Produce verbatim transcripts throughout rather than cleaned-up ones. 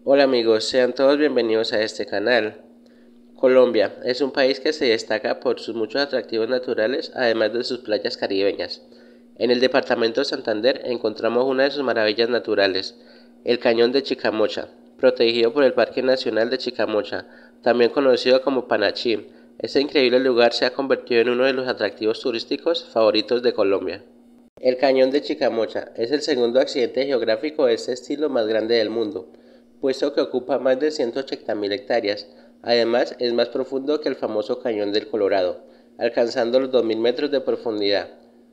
Hola amigos, sean todos bienvenidos a este canal. Colombia es un país que se destaca por sus muchos atractivos naturales, además de sus playas caribeñas. En el departamento de Santander encontramos una de sus maravillas naturales, el Cañón de Chicamocha, protegido por el Parque Nacional de Chicamocha, también conocido como Panachí. Este increíble lugar se ha convertido en uno de los atractivos turísticos favoritos de Colombia. El Cañón de Chicamocha es el segundo accidente geográfico de este estilo más grande del mundo, puesto que ocupa más de ciento ochenta mil hectáreas. Además, es más profundo que el famoso Cañón del Colorado, alcanzando los dos mil metros de profundidad.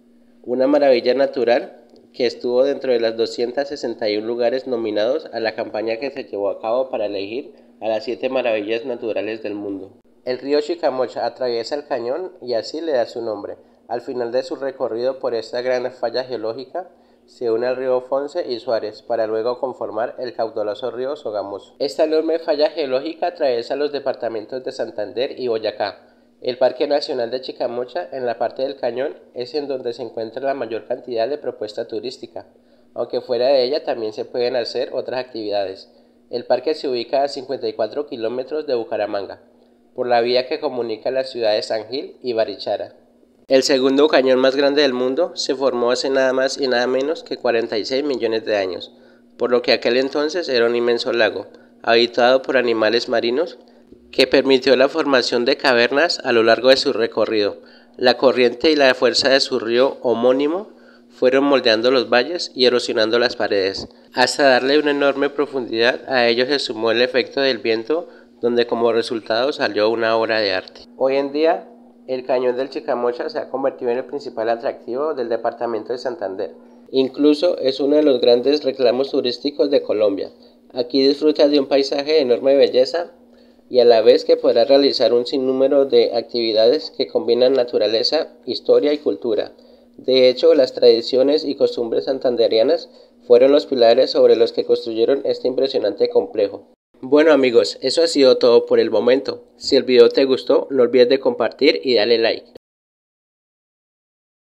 Una maravilla natural que estuvo dentro de los doscientos sesenta y uno lugares nominados a la campaña que se llevó a cabo para elegir a las siete maravillas naturales del mundo. El río Chicamocha atraviesa el cañón y así le da su nombre. Al final de su recorrido por esta gran falla geológica, se une al río Fonce y Suárez para luego conformar el caudaloso río Sogamoso. Esta enorme falla geológica atraviesa los departamentos de Santander y Boyacá. El Parque Nacional de Chicamocha, en la parte del cañón, es en donde se encuentra la mayor cantidad de propuesta turística, aunque fuera de ella también se pueden hacer otras actividades. El parque se ubica a cincuenta y cuatro kilómetros de Bucaramanga, por la vía que comunica las ciudades San Gil y Barichara. El segundo cañón más grande del mundo se formó hace nada más y nada menos que cuarenta y seis millones de años, por lo que aquel entonces era un inmenso lago, habitado por animales marinos, que permitió la formación de cavernas a lo largo de su recorrido. La corriente y la fuerza de su río homónimo fueron moldeando los valles y erosionando las paredes, hasta darle una enorme profundidad. A ello se sumó el efecto del viento, donde como resultado salió una obra de arte. Hoy en día, el Cañón del Chicamocha se ha convertido en el principal atractivo del departamento de Santander. Incluso es uno de los grandes reclamos turísticos de Colombia. Aquí disfrutas de un paisaje de enorme belleza y a la vez que podrás realizar un sinnúmero de actividades que combinan naturaleza, historia y cultura. De hecho, las tradiciones y costumbres santanderianas fueron los pilares sobre los que construyeron este impresionante complejo. Bueno amigos, eso ha sido todo por el momento. Si el video te gustó, no olvides de compartir y darle like.